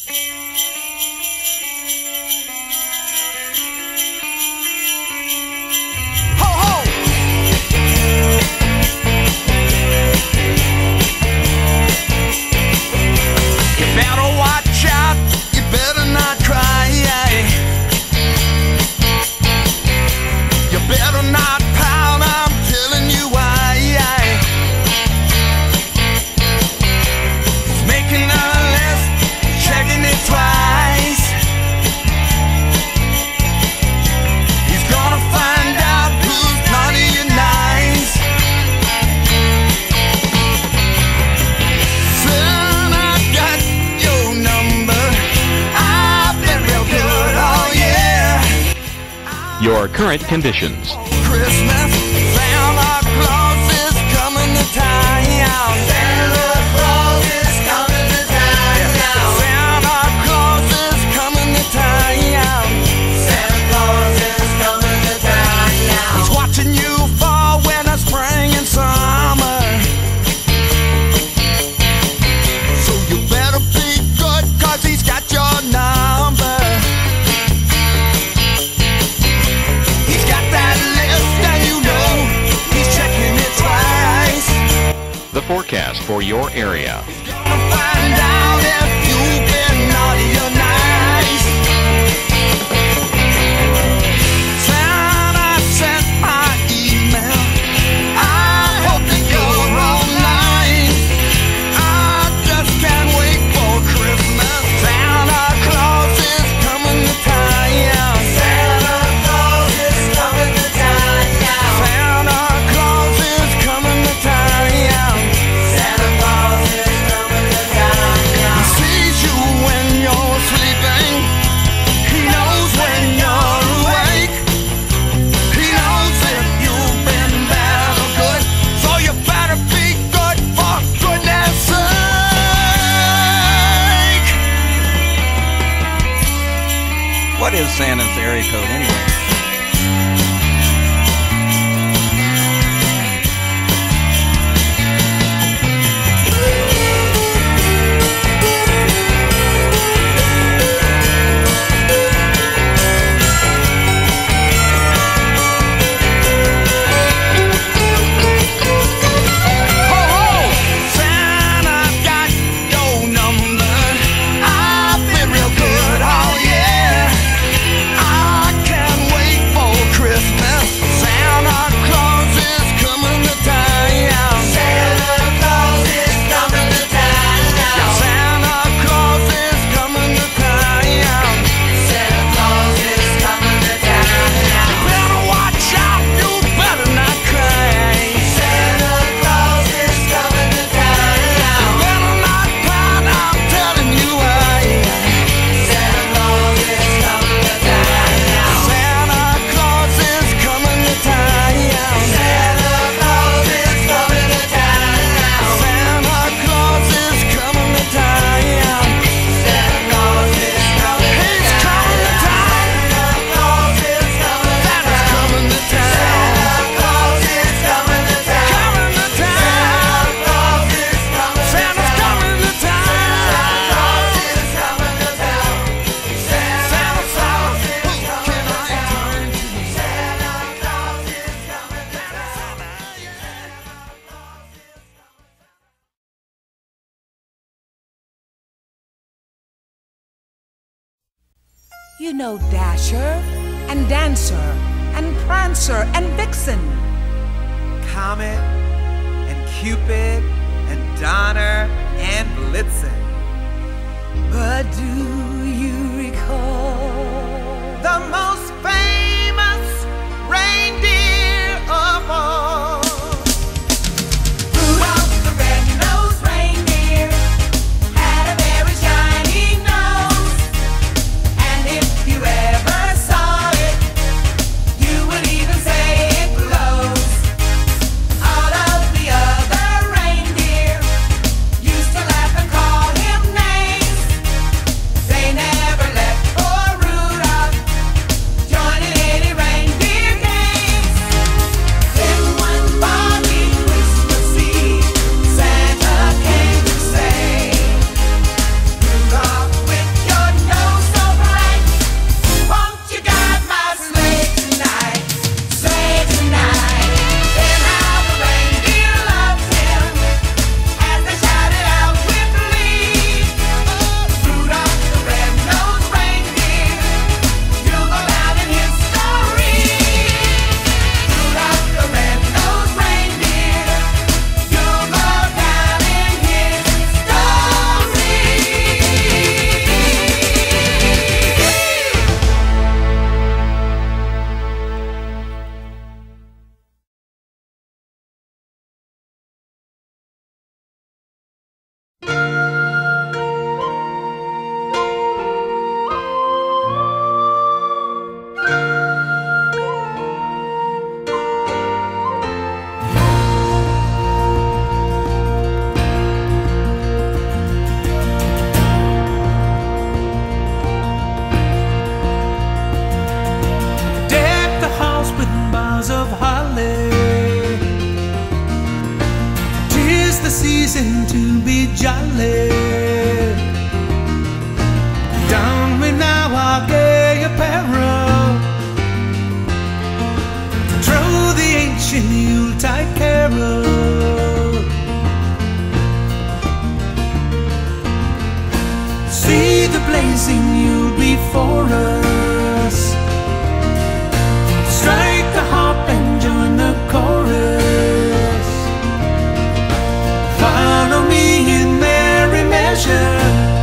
Your current conditions. Christmas, Santa Claus is coming to town. Santa Claus is coming to town. Santa Claus is coming to town. Santa Claus is coming to town. He's watching you for winter, spring, and summer. So you better be good, 'cause he's got your number. The forecast for your area. Find out if you've been naughty or nice. Santa sent my email. I hope that you're online. I just can't wait for Christmas. Santa Claus is coming to town. Santa Claus is coming to town. Santa Claus is coming to town. What is Santa's area code anyway? You know Dasher and Dancer and Prancer and Vixen, Comet and Cupid and Donner and Blitzen. but do you recall the most famous reindeer of all? Rudolph the red-nosed reindeer had a very shiny nose, and if you ever saw it, you would even say it glows. All of the other reindeer used to laugh and call him names. They never let poor Rudolph valley. Down with now our gay apparel, through the ancient Yuletide carol. See the blazing Yule before us, strike the harp and join the chorus. Follow me in merry measure,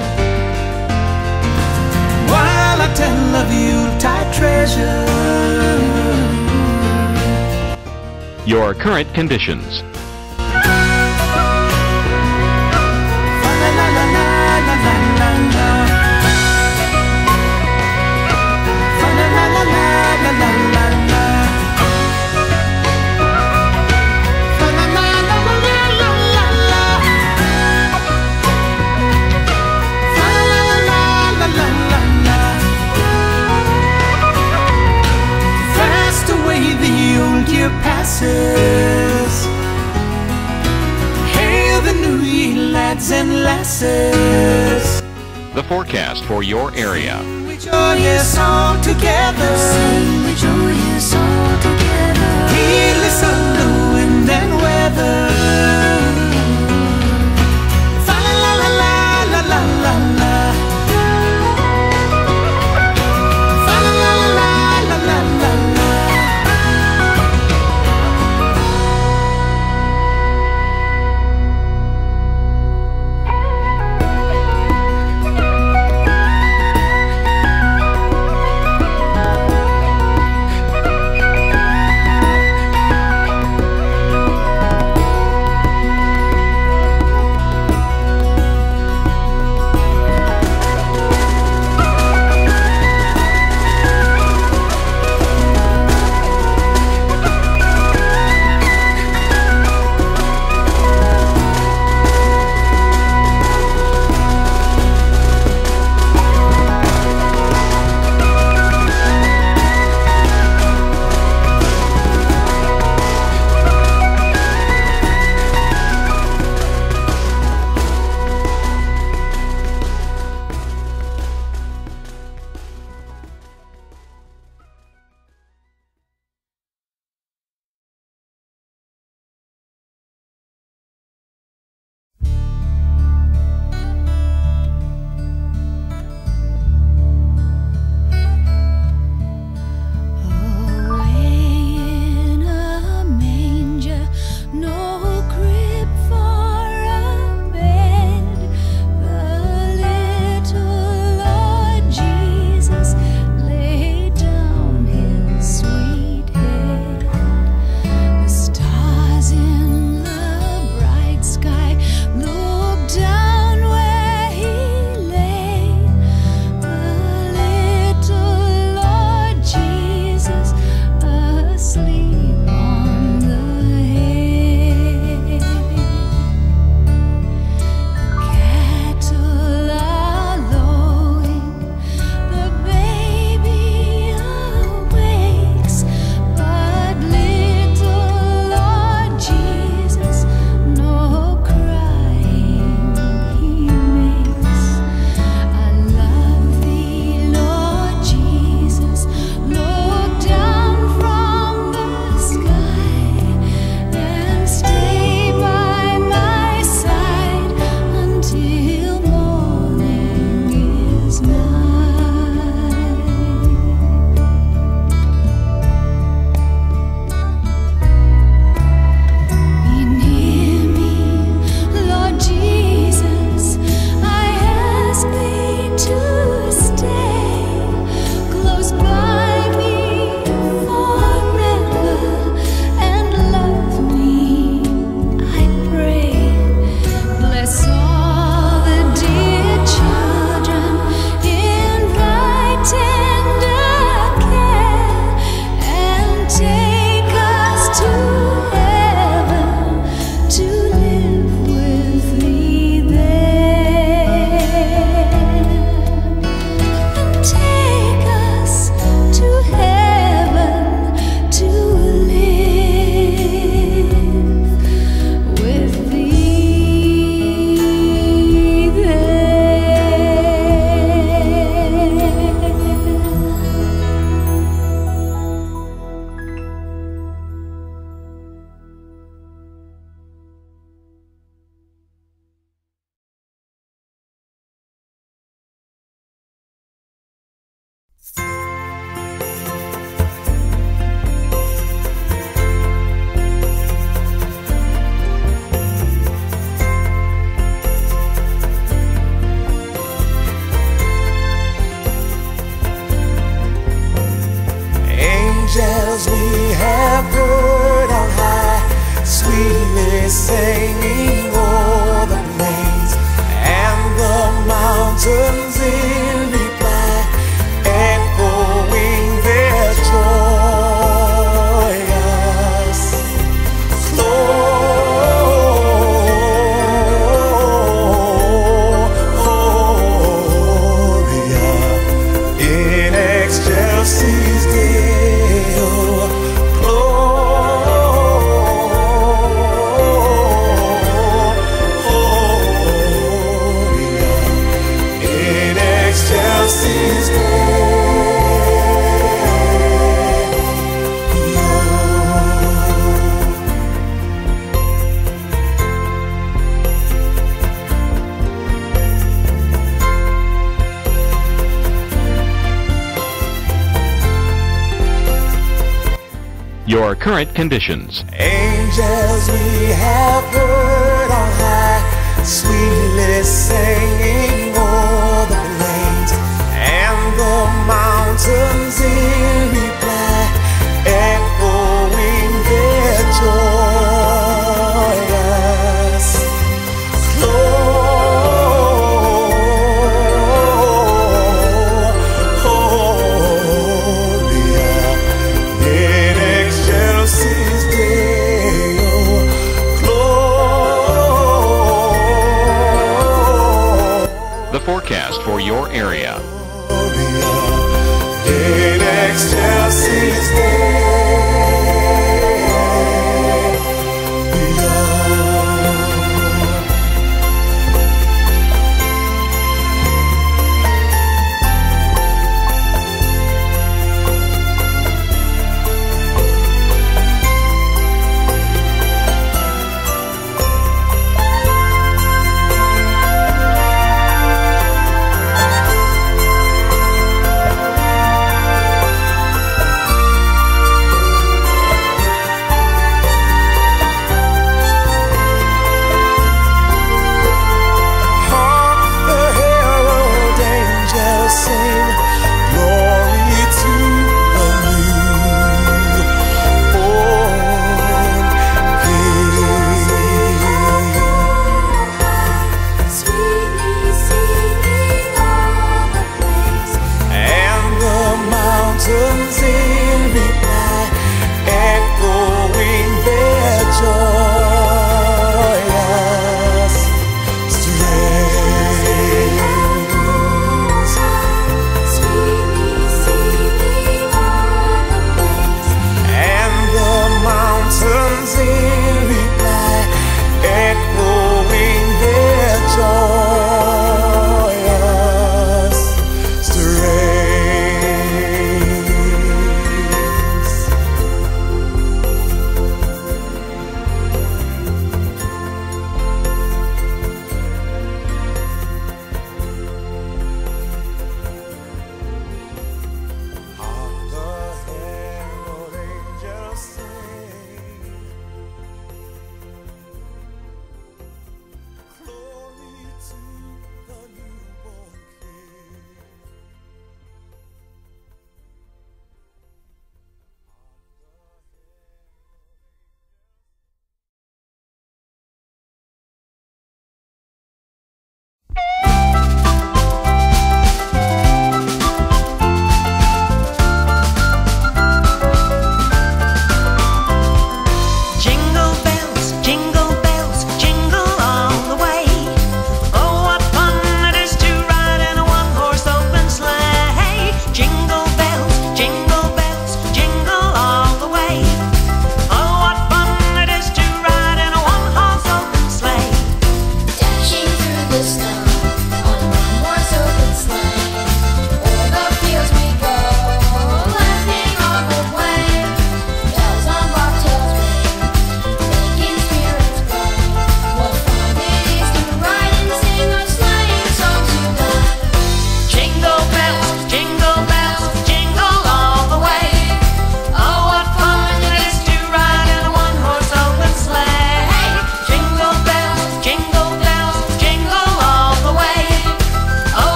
while I tell of Yuletide treasure. Your current conditions. Fast away the old year passes. Hail the new year, lads and lasses. The forecast for your area. We joyous all together. Sing with joyous all together. Heedless of the wind and weather. Fa la la la la la la la la. Fa la la la la la la la. sweetly singing o'er the plains and the mountains in reply, echoing their joyous Gloria in excelsis Deo. Gloria in excelsis Deo. Your current conditions. Angels we have heard on high, sweetly singing o'er the plains and the mountains in